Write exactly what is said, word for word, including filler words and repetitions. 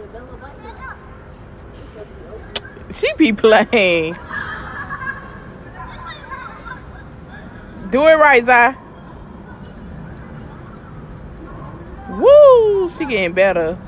She be playing. Do it right, Zai. Woo! She getting better.